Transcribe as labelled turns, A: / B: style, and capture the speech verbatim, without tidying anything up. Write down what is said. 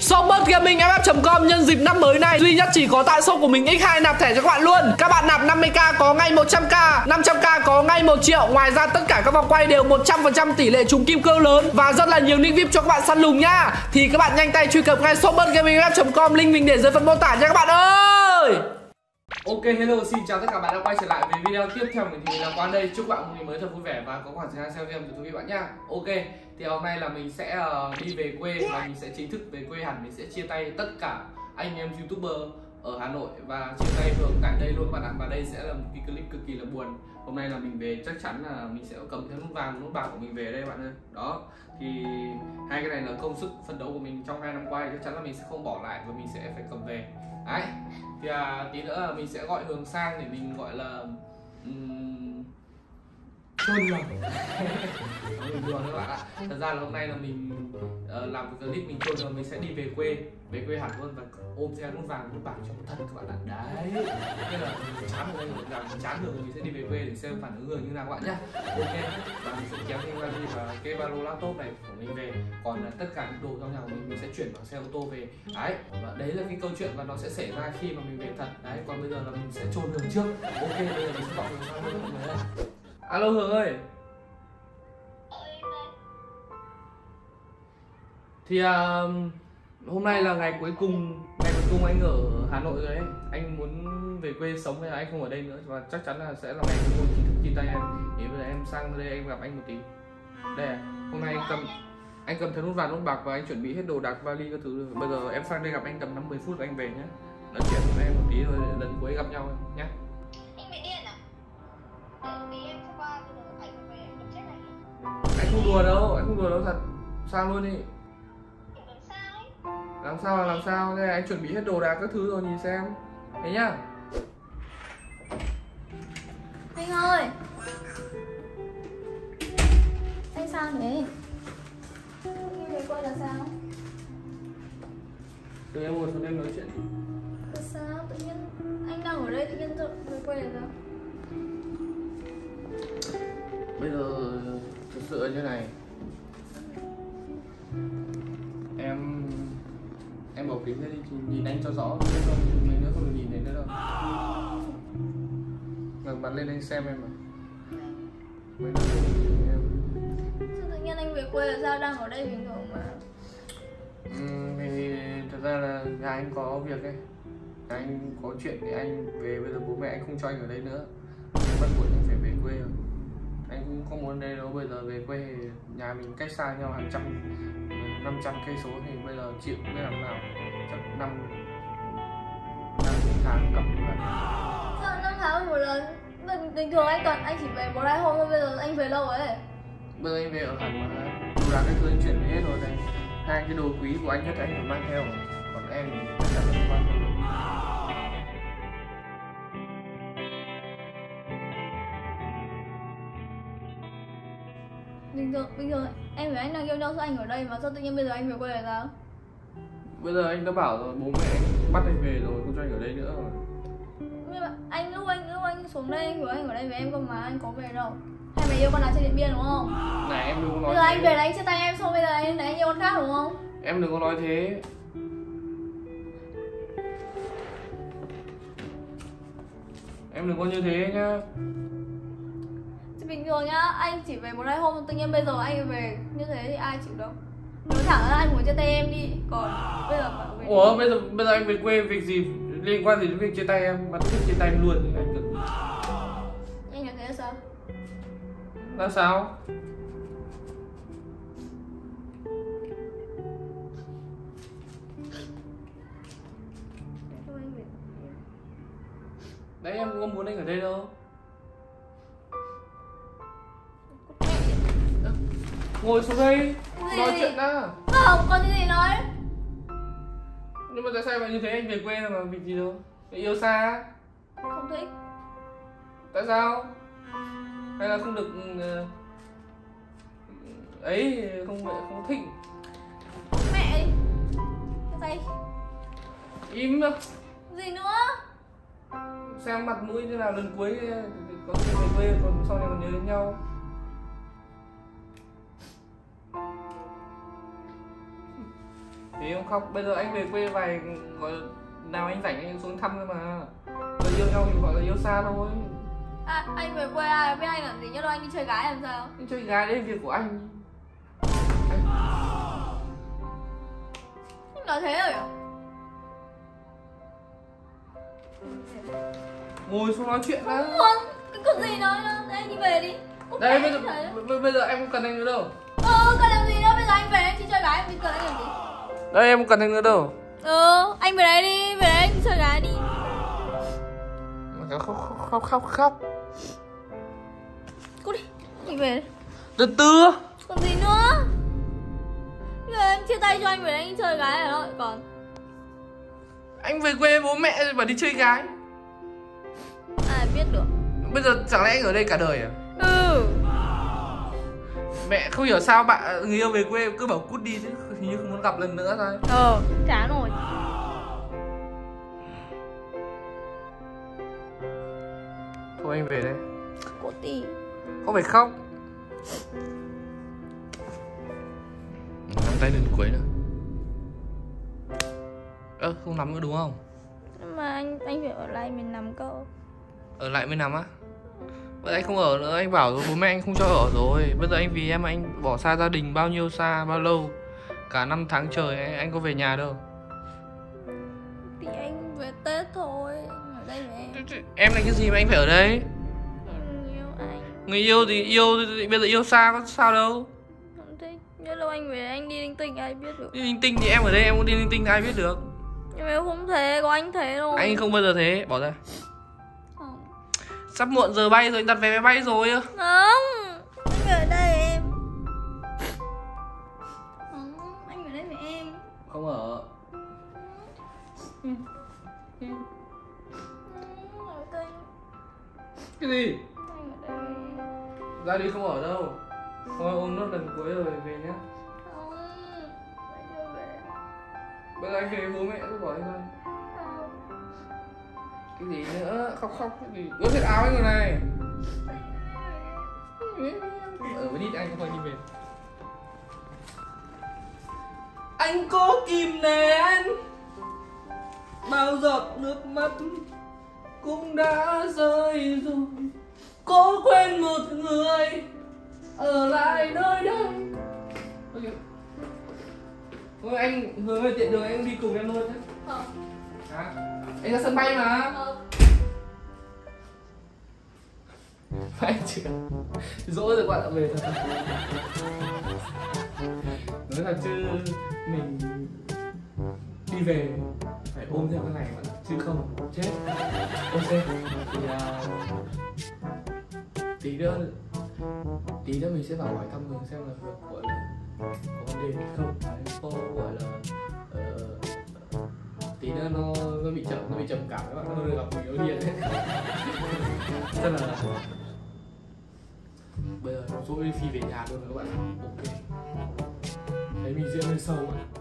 A: Shopbot Gaming F F chấm com nhân dịp năm mới này duy nhất chỉ có tại shop của mình x hai nạp thẻ cho các bạn luôn. Các bạn nạp năm mươi k có ngay một trăm k, năm trăm k có ngay một triệu. Ngoài ra tất cả các vòng quay đều một trăm phần trăm tỷ lệ trúng kim cương lớn và rất là nhiều nick vi ai pi cho các bạn săn lùng nha. Thì các bạn nhanh tay truy cập ngay Shopbot Gaming F F chấm com, link mình để dưới phần mô tả nha các bạn ơi. Ok, hello, xin chào tất cả các bạn đã quay trở lại với video tiếp theo. Mình thì là Quang đây. Chúc bạn một ngày mới thật vui vẻ và có khoảng thời gian xem video của quý vị bạn nhá. Ok, thì hôm nay là mình sẽ uh, đi về quê và mình sẽ chính thức về quê hẳn. Mình sẽ chia tay tất cả anh em youtuber ở Hà Nội và chia tay Hường tại đây luôn các bạn ạ. Và đây sẽ là một cái clip cực kỳ là buồn. Hôm nay là mình về chắc chắn là mình sẽ cầm theo nút vàng nút bạc của mình về đây bạn ơi. Đó, thì hai cái này là công sức phấn đấu của mình trong hai năm qua, chắc chắn là mình sẽ không bỏ lại và mình sẽ phải cầm về. Đấy, thì à, tí nữa là mình sẽ gọi Hường sang để mình gọi là um, chôn lửa. Mình đùa các bạn ạ. Thật ra là hôm nay là mình uh, làm một clip mình chôn lửa, mình sẽ đi về quê, về quê hẳn luôn và ôm theo nút vàng nút bạc cho thật các bạn ạ. Đấy, thế là mình chán rồi, mình làm chán được rồi mình sẽ đi về quê để xem phản ứng người như nào các bạn nhá. Ok, và mình sẽ kéo cái vali và cái ba lô laptop này của mình về, còn uh, tất cả những đồ trong nhà của mình mình sẽ chuyển bằng xe ô tô về. Đấy, và đấy là cái câu chuyện và nó sẽ xảy ra khi mà mình về thật. Đấy, còn bây giờ là mình sẽ chôn Hường trước. Ok, bây giờ mình sẽ gọi Hường sang luôn mọi người ơi. Alo Hường ơi. Thì uh, hôm nay là ngày cuối cùng, ngày cuối cùng anh ở Hà Nội rồi đấy. Anh muốn về quê sống hay là anh không ở đây nữa, và chắc chắn là sẽ là ngày cuối cùng chính thức chia tay em. Thì bây giờ em sang đây em gặp anh một tí. Đây à, hôm nay anh cầm anh cầm theo nút vàng nút bạc và anh chuẩn bị hết đồ đạc vali các thứ rồi. Bây giờ em sang đây gặp anh tầm năm mươi phút rồi anh về nhé. Nói chuyện với em một tí rồi lần cuối gặp nhau nhé.
B: Anh bị điên à? Tại vì em hôm qua bây giờ anh về anh chết này.
A: Anh không đùa đâu, anh không đùa đâu thật. Sang luôn đi.
B: Làm sao ấy?
A: Làm sao là làm sao? Đây anh chuẩn bị hết đồ đạc các thứ rồi, nhìn xem. Thế nhá.
B: Anh ơi. Anh sao thế? Anh về quê là sao?
A: Từ em ngồi xuống em nói chuyện.
B: Là sao? Tự nhiên anh đang ở đây tự nhiên về quê là sao?
A: Bây giờ thực sự như này, em em bỏ kính ra đi, nhìn anh cho rõ, không mấy nữa không được nhìn thấy nữa đâu. Ngẩng mặt lên anh xem em mà. Mấy nữa không được nhìn em.
B: Sao tự nhiên anh về quê là sao? Đang ở đây bình thường mà.
A: Ừ, thì thật ra là nhà anh có việc ấy, nhà anh có chuyện để anh về. Bây giờ bố mẹ anh không cho anh ở đây nữa, anh bắt buộc anh phải về quê rồi. Anh cũng không muốn đây đâu. Bây giờ về quê nhà mình cách xa nhau hàng trăm năm trăm cây số thì bây giờ chịu biết làm nào. Chắc năm năm tháng cầm lại.
B: Sao năm tháng một lần? Bình, bình thường anh toàn anh chỉ về một hai hôm thôi, bây giờ anh về lâu rồi ấy.
A: Bây giờ anh về ở hẳn mà, đồ đạc cái thứ anh chuyển về hết rồi này. Hai cái đồ quý của anh nhất anh phải mang theo, còn em thì chắc chắn không mang theo.
B: Bình thường, bình thường em với anh đang yêu nhau, sao anh ở đây mà sao tự nhiên bây giờ anh về quê là sao?
A: Bây giờ anh đã bảo rồi, bố mẹ anh bắt anh về rồi, không cho anh ở đây nữa rồi.
B: Nhưng mà anh lúc anh lúc anh xuống đây anh bảo anh ở đây với em cơ mà, anh có về đâu? Hay mày yêu con nào trên Điện Biên đúng không?
A: Này em đừng có nói
B: bây giờ
A: thế.
B: Anh về là anh chia tay em, xong bây giờ anh anh yêu con khác đúng không?
A: Em đừng có nói thế. Em đừng có như thế nhá.
B: Chứ bình thường nhá, anh chỉ về một hai hôm, tự nhiên bây giờ anh về như thế thì ai chịu đâu. Nói thẳng ra anh muốn chia tay em đi, còn bây giờ bảo về.
A: Ủa bây giờ bây giờ anh về quê việc gì liên quan gì đến việc chia tay em? Mà thích chia tay em luôn thì anh được.
B: Anh nói thế là sao?
A: Là sao? Đấy em cũng không muốn anh ở đây đâu. Ngồi xuống đây,
B: Gì
A: nói
B: gì?
A: chuyện đã.
B: Không, con cái gì nói?
A: Nhưng mà tại sao mà như thế, anh về quê mà việc gì đâu? Yêu xa?
B: Không thích.
A: Tại sao? Hay là không được uh, ấy, không không thích?
B: Mẹ đi. Cái gì?
A: Im nữa.
B: Gì nữa?
A: Xem mặt mũi như nào lần cuối có khi về quê còn sau này còn nhớ đến nhau. Thì không khóc, bây giờ anh về quê vài gọi nào anh rảnh anh xuống thăm thôi mà. Người yêu nhau thì gọi là yêu xa thôi.
B: À, anh về quê ai biết anh làm gì, nhớ đâu anh đi chơi gái làm sao?
A: Anh chơi gái đấy là việc của anh. Anh...
B: Anh nói thế rồi à?
A: Ngồi xuống nói chuyện đã.
B: Không, cái cần gì nói nữa, anh đi về đi. Cũng
A: Đây bây
B: thế,
A: giờ, bây giờ em không cần anh nữa đâu.
B: Ờ, cần làm gì nữa, bây giờ anh về anh đi chơi gái, anh cần anh làm gì?
A: Đây em không cần anh nữa đâu.
B: Ừ, anh về đấy đi, về đấy anh đi chơi gái đi.
A: Khóc khóc khóc khóc khóc.
B: Cút đi, anh về đi.
A: Từ từ.
B: Còn gì nữa? Bây giờ em chia tay cho anh về đấy anh đi chơi gái rồi đó, còn
A: Anh về quê bố mẹ bảo đi chơi gái.
B: ai biết được.
A: Bây giờ chẳng lẽ anh ở đây cả đời à?
B: Ừ.
A: Mẹ không hiểu sao bạn người yêu về quê cứ bảo cút đi chứ hình như không muốn gặp lần nữa thôi.
B: Ờ, chán rồi.
A: Thôi anh về đây.
B: Cút đi.
A: Không phải khóc. Nắm tay lần cuối nữa. Ơ à, không nắm nữa đúng không?
B: Nhưng mà anh anh phải ở lại mình nằm cơ.
A: Ở lại mới nắm á? Vậy anh không ở nữa, anh bảo rồi bố mẹ anh không cho ở rồi. Bây giờ anh vì em mà anh bỏ xa gia đình bao nhiêu xa, bao lâu. Cả năm tháng trời anh, anh có về nhà đâu.
B: Thì anh về Tết thôi, anh ở đây với em.
A: Em là cái gì mà anh phải ở đây?
B: Em yêu anh.
A: Người yêu thì yêu, thì bây giờ yêu xa có sao đâu.
B: Không thích, nhớ lâu anh về anh đi linh tinh ai biết được.
A: Đi linh tinh thì em ở đây em cũng đi linh tinh ai biết được.
B: Nhưng mà em không thế, có anh thế thôi.
A: Anh không bao giờ thế, bỏ ra.
B: Không.
A: Sắp muộn giờ bay rồi, anh đặt vé máy bay rồi.
B: Không, anh ở đây em. Không, anh ở đây với em.
A: Không ở.
B: Ừ. Ừ. Ở đây.
A: Cái gì?
B: Anh ở đây.
A: Ra đi không ở đâu. Thôi ôm nốt lần cuối rồi về nhá.
B: Không, anh chưa về.
A: Bây giờ anh về bố mẹ cứ bỏ anh ra.
B: Không.
A: Cái gì nữa? Khóc khóc cái gì? Ướt hết áo anh rồi này. Ở với nít anh không phải đi về. Anh cố kìm nén bao giọt nước mắt cũng đã rơi rồi. Cố quên một người ở lại nơi đây. Thôi anh hướng về tiện đường anh đi cùng em luôn nhé.
B: Không.
A: Hả? Anh ra sân bay mà.
B: Không.
A: Anh chưa dỗ rồi bạn đã về thật. Nói là chứ mình đi về phải ôm theo cái này bạn ạ, chứ không chết. Ok thì uh, tí nữa tí nữa mình sẽ vào hỏi thăm Hường xem là Hường gọi là có vấn đề gì không, đấy, có gọi là uh, tí nữa nó nó bị chậm nó bị trầm cảm các bạn, nó gặp người yêu điên đấy. Rất là bây giờ dỗ đi phi về nhà luôn rồi các bạn. Ok thấy mình diễn hơi sâu ạ.